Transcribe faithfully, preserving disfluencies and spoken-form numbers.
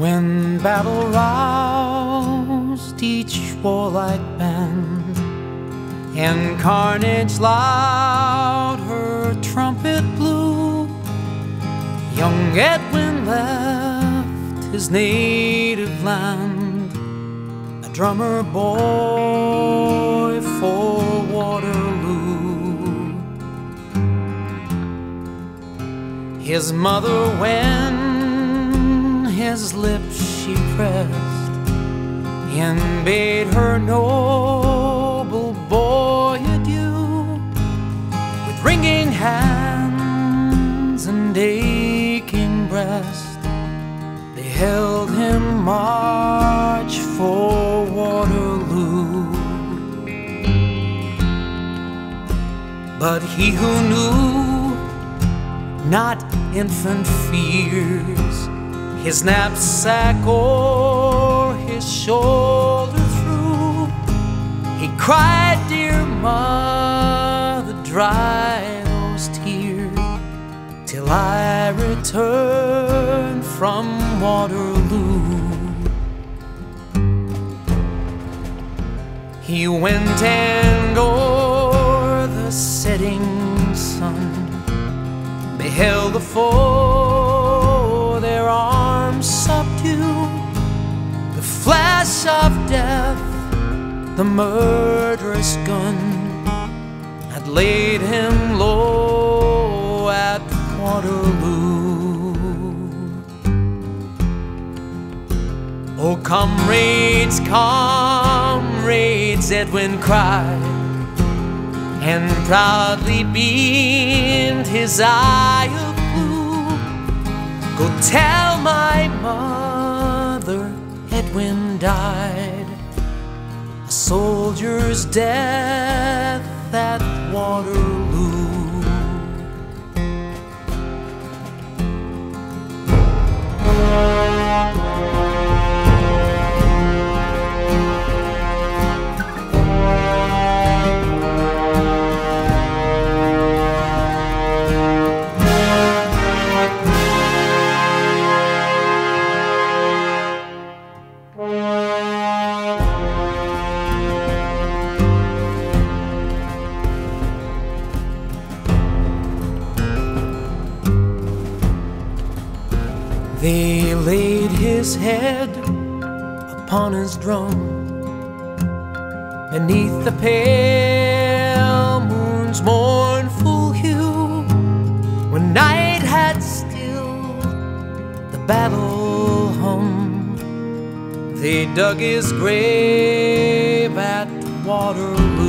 When battle roused each warlike band, and carnage loud her trumpet blew, young Edwin left his native land, a drummer boy for Waterloo. His mother, when his lips she pressed, and bade her noble boy adieu, with wringing hands and aching breast, they held him march for Waterloo. But he who knew not infant fears, his knapsack o'er his shoulder threw, he cried, "Dear mother, dry those tears, till I return from Waterloo." He went and o'er the setting sun beheld the foe their arms subdue, the flash of death, the murderous gun, had laid him low at Waterloo. "Oh, comrades, comrades," Edwin cried, and proudly beamed his eye of blue, "go tell my mother Edwin died a soldier's death at Waterloo." They laid his head upon his drum beneath the pale moon's mournful hue. When night had stilled the battle hum, they dug his grave at Waterloo.